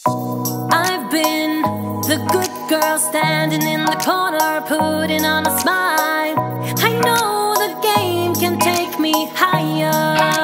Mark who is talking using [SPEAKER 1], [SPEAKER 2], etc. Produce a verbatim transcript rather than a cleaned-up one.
[SPEAKER 1] I've been the good girl standing in the corner, putting on a smile. I know the game can take me higher.